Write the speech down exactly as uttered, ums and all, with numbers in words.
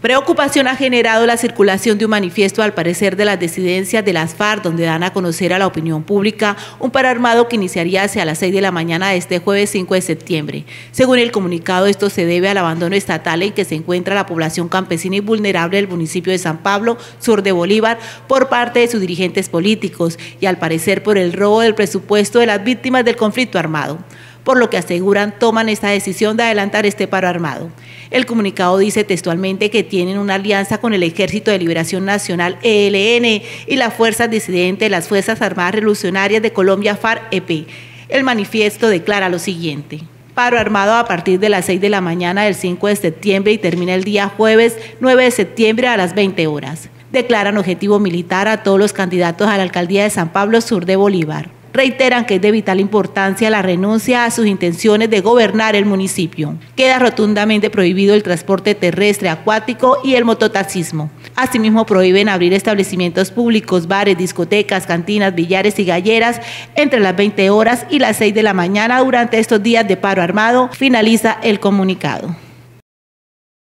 Preocupación ha generado la circulación de un manifiesto, al parecer, de las disidencias de las FARC, donde dan a conocer a la opinión pública un paro armado que iniciaría hacia las seis de la mañana de este jueves cinco de septiembre. Según el comunicado, esto se debe al abandono estatal en que se encuentra la población campesina y vulnerable del municipio de San Pablo, sur de Bolívar, por parte de sus dirigentes políticos y, al parecer, por el robo del presupuesto de las víctimas del conflicto armado, por lo que aseguran toman esta decisión de adelantar este paro armado. El comunicado dice textualmente que tienen una alianza con el Ejército de Liberación Nacional E L N y las fuerzas disidentes de las Fuerzas Armadas Revolucionarias de Colombia FARC-E P. El manifiesto declara lo siguiente: paro armado a partir de las seis de la mañana del cinco de septiembre y termina el día jueves nueve de septiembre a las veinte horas. Declaran objetivo militar a todos los candidatos a la alcaldía de San Pablo, sur de Bolívar. Reiteran que es de vital importancia la renuncia a sus intenciones de gobernar el municipio. Queda rotundamente prohibido el transporte terrestre, acuático y el mototaxismo. Asimismo, prohíben abrir establecimientos públicos, bares, discotecas, cantinas, billares y galleras entre las veinte horas y las seis de la mañana durante estos días de paro armado, finaliza el comunicado.